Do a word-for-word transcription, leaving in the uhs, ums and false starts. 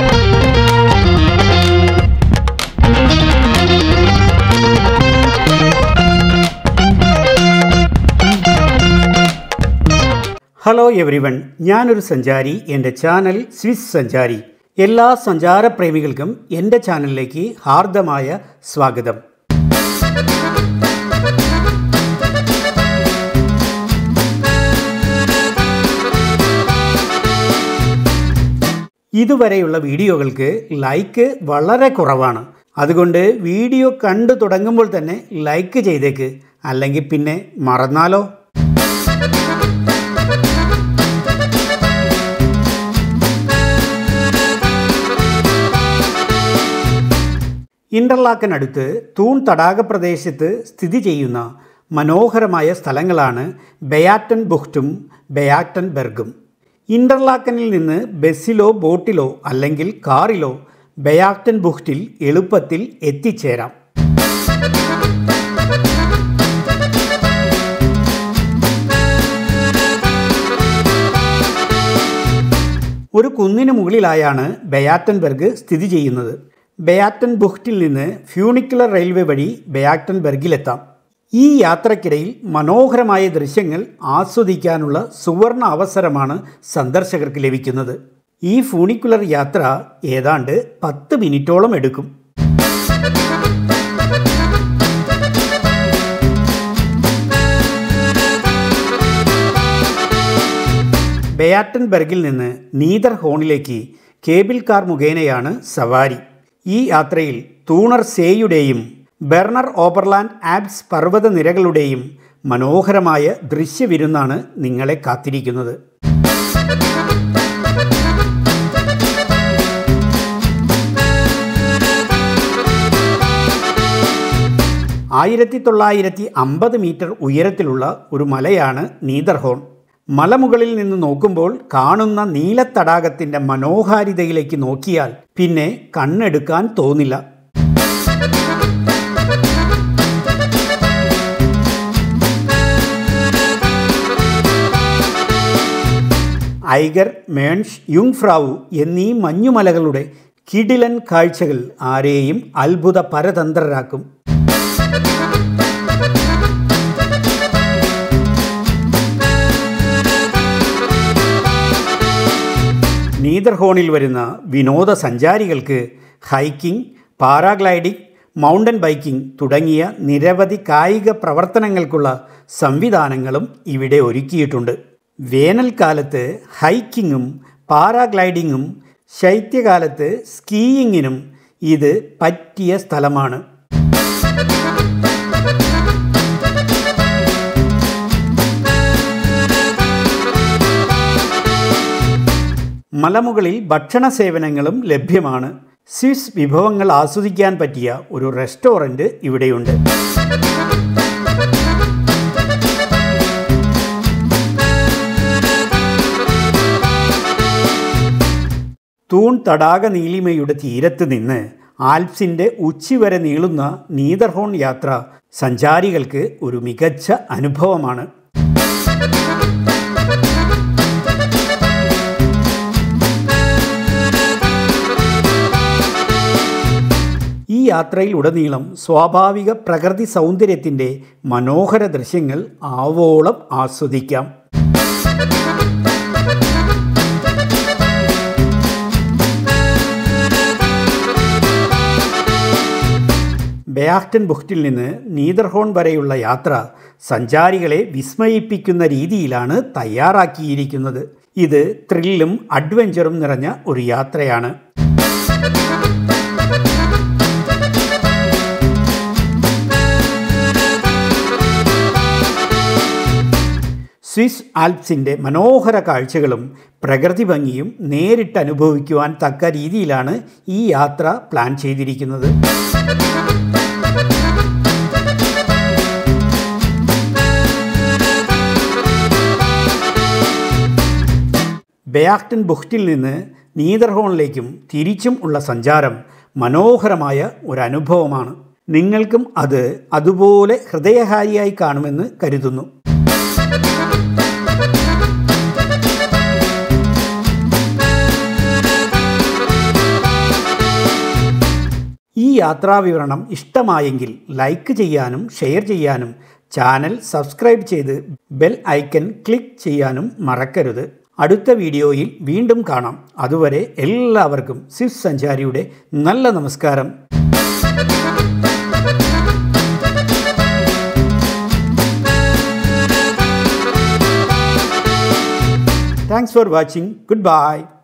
Hello everyone, ഞാനൊരു സഞ്ചാരി. എൻ്റെ ചാനൽ സ്വിസ് സഞ്ചാരി. എല്ലാ സഞ്ചാരപ്രേമികൾക്കും എൻ്റെ ചാനലിലേക്ക് ഹാർദമായ സ്വാഗതം. ഇതുവരെയുള്ള വീഡിയോകൾക്ക് ലൈക്ക് വളരെ കുറവാണ്. അതുകൊണ്ട് വീഡിയോ കണ്ടു തുടങ്ങുമ്പോൾ തന്നെ ലൈക്ക് ചെയ്തേക്ക്, അല്ലെങ്കിൽ പിന്നെ മറന്നാലോ. ഇന്റർലാക്കനടുത്ത് തൂൺ തടാക പ്രദേശത്ത് സ്ഥിതി ചെയ്യുന്ന മനോഹരമായ സ്ഥലങ്ങളാണ് ബെയാറ്റൻ ബുക്റ്റും ബെയാറ്റൻ ബെർഗും. ഇന്റർലാക്കനിൽ നിന്ന് ബസ്സിലോ ബോട്ടിലോ അല്ലെങ്കിൽ കാറിലോ ബെയാറ്റൻ ബുക്റ്റിൽ എളുപ്പത്തിൽ എത്തിച്ചേരാം. ഒരു കുന്നിന് മുകളിലായാണ് ബെയാറ്റൻബെർഗ് സ്ഥിതി ചെയ്യുന്നത്. ബെയാറ്റൻ ബുക്റ്റിൽ നിന്ന് ഫ്യൂണിക്കുലർ റെയിൽവേ വഴി ബെയാറ്റൻബെർഗിലെത്താം. ഈ യാത്രക്കിടയിൽ മനോഹരമായ ദൃശ്യങ്ങൾ ആസ്വദിക്കാനുള്ള സുവർണ അവസരമാണ് സന്ദർശകർക്ക് ലഭിക്കുന്നത്. ഈ ഫ്യൂണിക്കുലർ യാത്ര ഏതാണ്ട് പത്ത് മിനിറ്റോളം എടുക്കും. ബെയാറ്റൻബെർഗിൽ നിന്ന് നീദർഹോണിലേക്ക് കേബിൾ കാർ മുഖേനയാണ് സവാരി. ഈ യാത്രയിൽ തൂണർ സേയുടെയും ബെർണർ ഓബർലാൻഡ് ആൽപ്സ് പർവ്വതനിരകളുടെയും മനോഹരമായ ദൃശ്യവിരുന്നാണ് നിങ്ങളെ കാത്തിരിക്കുന്നത്. ആയിരത്തി തൊള്ളായിരത്തി അമ്പത് മീറ്റർ ഉയരത്തിലുള്ള ഒരു മലയാണ് നീദർഹോൺ. മലമുകളിൽ നിന്ന് നോക്കുമ്പോൾ കാണുന്ന നീലത്തടാകത്തിൻ്റെ മനോഹാരിതയിലേക്ക് നോക്കിയാൽ പിന്നെ കണ്ണെടുക്കാൻ തോന്നില്ല. ഐഗർ, മേൺഷ്, യുങ്ഫ്രാവു എന്നീ മഞ്ഞുമലകളുടെ കിടിലൻ കാഴ്ചകൾ ആരെയും അത്ഭുത പരതന്ത്രരാക്കും. നീദർഹോണിൽ വരുന്ന വിനോദസഞ്ചാരികൾക്ക് ഹൈക്കിംഗ്, പാരാഗ്ലൈഡിംഗ്, മൗണ്ടൻ ബൈക്കിംഗ് തുടങ്ങിയ നിരവധി കായിക പ്രവർത്തനങ്ങൾക്കുള്ള സംവിധാനങ്ങളും ഇവിടെ ഒരുക്കിയിട്ടുണ്ട്. വേനൽക്കാലത്ത് ഹൈക്കിങ്ങും പാരാഗ്ലൈഡിങ്ങും ശൈത്യകാലത്ത് സ്കീയിങ്ങിനും ഇത് പറ്റിയ സ്ഥലമാണ്. മലമുകളിൽ ഭക്ഷണ സേവനങ്ങളും ലഭ്യമാണ്. സ്വിസ് വിഭവങ്ങൾ ആസ്വദിക്കാൻ പറ്റിയ ഒരു റെസ്റ്റോറൻറ്റ് ഇവിടെയുണ്ട്. തൂൺ തടാക നീലിമയുടെ തീരത്ത് നിന്ന് ആൽപ്സിൻ്റെ ഉച്ചി വരെ നീളുന്ന നീദർഹോൺ യാത്ര സഞ്ചാരികൾക്ക് ഒരു മികച്ച അനുഭവമാണ്. ഈ യാത്രയിൽ ഉടനീളം സ്വാഭാവിക പ്രകൃതി സൗന്ദര്യത്തിൻ്റെ മനോഹര ദൃശ്യങ്ങൾ ആവോളം ആസ്വദിക്കാം. ബെയാറ്റൻ ബുക്റ്റിൽ നിന്ന് നീദർഹോൺ വരെയുള്ള യാത്ര സഞ്ചാരികളെ വിസ്മയിപ്പിക്കുന്ന രീതിയിലാണ് തയ്യാറാക്കിയിരിക്കുന്നത്. ഇത് ത്രില്ലും അഡ്വഞ്ചറും നിറഞ്ഞ ഒരു യാത്രയാണ്. സ്വിസ് ആൽപ്സിൻ്റെ മനോഹര കാഴ്ചകളും പ്രകൃതി ഭംഗിയും നേരിട്ട് അനുഭവിക്കുവാൻ തക്ക രീതിയിലാണ് ഈ യാത്ര പ്ലാൻ ചെയ്തിരിക്കുന്നത്. ബെയാറ്റൻ ബുക്റ്റിൽ നിന്ന് നീദർഹോണിലേക്കും തിരിച്ചും ഉള്ള സഞ്ചാരം മനോഹരമായ ഒരനുഭവമാണ്. നിങ്ങൾക്കും അത് അതുപോലെ ഹൃദയഹാരിയായി കാണുമെന്ന് കരുതുന്നു. യാത്രാവിവരണം ഇഷ്ടമായെങ്കിൽ ലൈക്ക് ചെയ്യാനും ഷെയർ ചെയ്യാനും ചാനൽ സബ്സ്ക്രൈബ് ചെയ്ത് ബെൽ ഐക്കൺ ക്ലിക്ക് ചെയ്യാനും മറക്കരുത്. അടുത്ത വീഡിയോയിൽ വീണ്ടും കാണാം. അതുവരെ എല്ലാവർക്കും സ്വിസ് സഞ്ചാരിയുടെ നല്ല നമസ്കാരം. Thanks for watching. Goodbye.